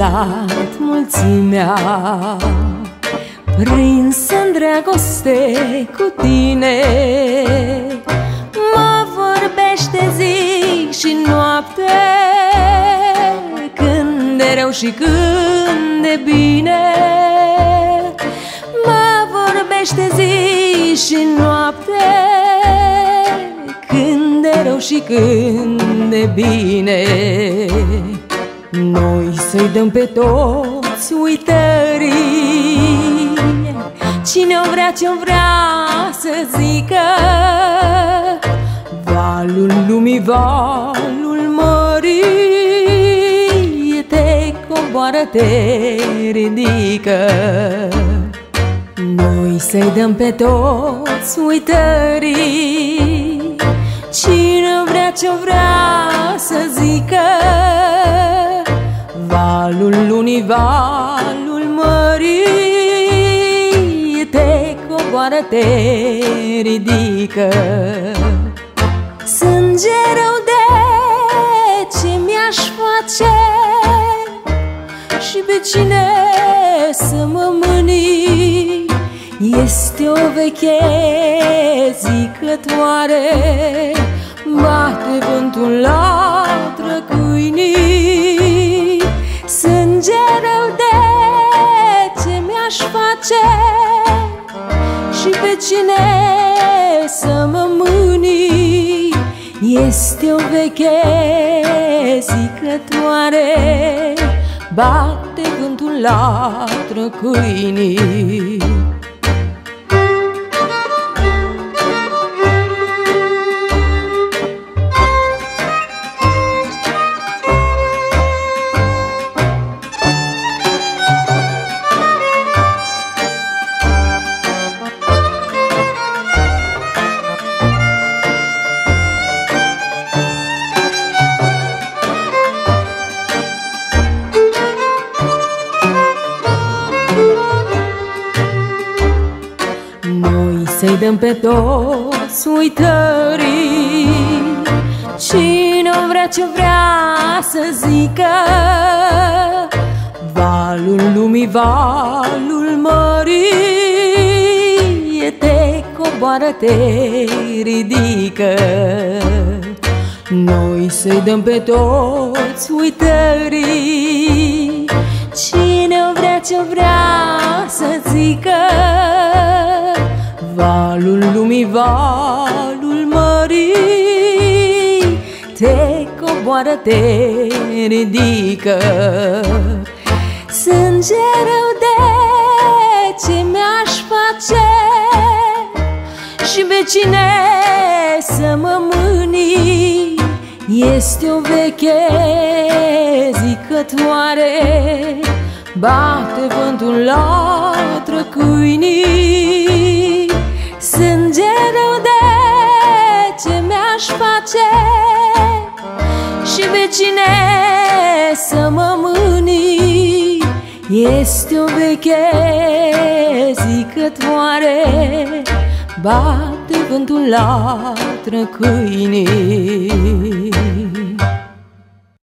înșelat mulțimea, prins-în dragoste cu tine. Mă vorbește zi și noapte, când e rău și când e bine. Mă vorbește zi și noapte, când e rău și când e bine. Noi să-i dăm pe toți uitării, cine-o vrea, ce-o vrea să zică. Valul lumii, valul mării, te coboară, te ridică. Noi să-i dăm pe toți uitării, cine vrea, ce-o vrea să zică. Valul lunii, valul mării, te coboară, te ridică. Sânge rău de ce mi-aș face și pe cine să mă mâni. Este o veche zicătoare, bate vântul la trăcâinii. Sânge rău de ce mi-aș face și pe cine să mă mâni. Este o veche zicătoare, bate vântul la trăcâinii. Noi să-i dăm pe toți uitării, cine-o vrea, ce vrea să zică. Valul lumii, valul mării, te coboară, te ridică. Noi să-i dăm pe toți uitării, cine-o vrea, ce vrea să zică. Valul lumii, valul mării, te coboară, te ridică. Sânge rău de ce mi-aș face și pe cine să mă mâni. Este o veche zicătoare, bate vântul la trăcâinii. Sânge rău de ce mi-aș face și pe cine să mă mâni. Este o veche zicătoare, bate vântul la trăcâinii.